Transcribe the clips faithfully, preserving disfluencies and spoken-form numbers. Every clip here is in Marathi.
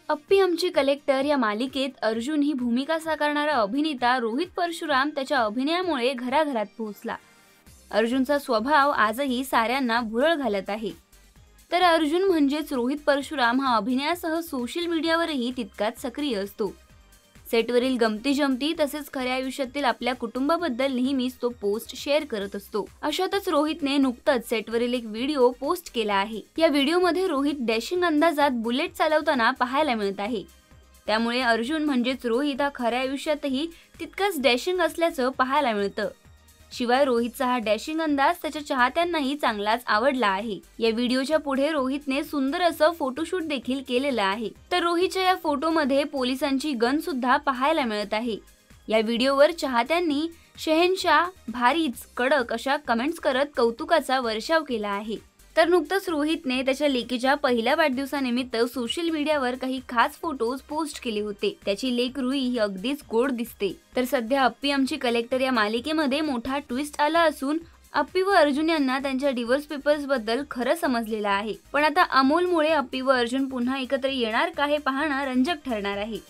अप्पी आमची कलेक्टर या मालिकेत अर्जुन ही भूमिका साकारणारा अभिनेता रोहित परशुराम त्याच्या अभिनयामुळे घराघरात पोहोचला. अर्जुनचा स्वभाव आजही साऱ्यांना भुरळ घालत आहे. तर अर्जुन म्हणजेच रोहित परशुराम हा अभिनयासह सोशल मीडियावरही तितकाच सक्रिय असतो. सेटवरील गमती जमती तसेच खऱ्या आयुष्यातील आपल्या कुटुंबाबद्दल नेहमीच तो पोस्ट शेअर करत असतो. अशातच रोहितने नुकताच सेटवरील एक व्हिडिओ पोस्ट केला आहे. या व्हिडिओमध्ये रोहित डॅशिंग अंदाजात बुलेट चालवताना पाहायला मिळत आहे. त्यामुळे अर्जुन म्हणजेच रोहित हा खऱ्या आयुष्यातही तितकाच डॅशिंग असल्याचं पाहायला मिळतं. शिवाय रोहितचा हा डॅशिंग अंदाज त्याच्या चाहत्यांनाही चांगलाच आवडला आहे. या व्हिडिओच्या पुढे रोहितने सुंदर असं फोटोशूट देखील केलेलं आहे. तर रोहितच्या या फोटोमध्ये पोलिसांची गन सुद्धा पाहायला मिळत आहे. या व्हिडिओवर चाहत्यांनी शहेनशाह, भारीच, कडक अशा कमेंट्स करत कौतुकाचा वर्षाव केला आहे. तर नुकतंच रोहितने त्याच्या लेकीच्या पहिल्या वाढदिवसानिमित्त सोशल मीडियावर काही खास फोटोज पोस्ट केले होते. त्याची लेक रुई ही अगदीच गोड दिसते. तर सध्या अप्पी आमची कलेक्टर या मालिकेमध्ये मोठा ट्विस्ट आला असून अप्पी व अर्जुन यांना त्यांच्या डिव्होर्स पेपर्स बद्दल खरं समजलेलं आहे. पण आता अमोलमुळे अप्पी व अर्जुन पुन्हा एकत्र येणार का हे पाहणं रंजक ठरणार आहे.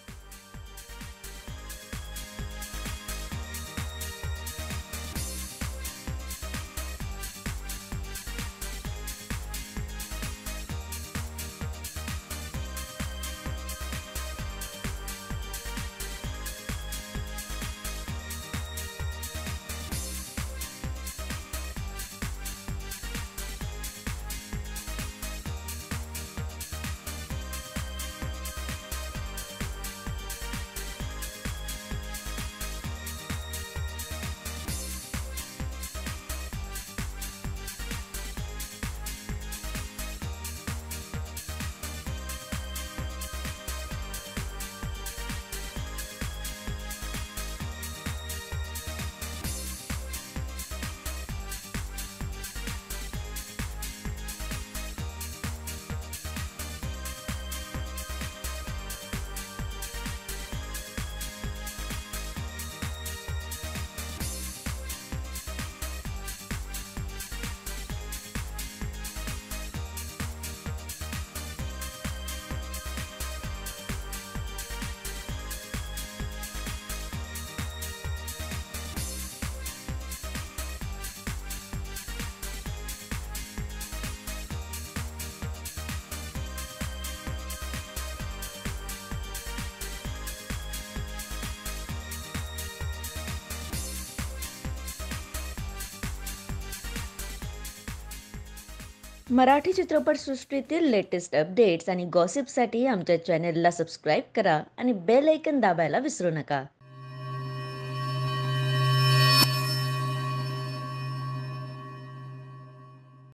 मराठी चित्रपटसृष्टीतील लेटेस्ट अपडेट्स आणि गॉसिपसाठी आमच्या चॅनेलला सबस्क्राईब करा आणि बेल ऐकन दाबायला विसरू नका.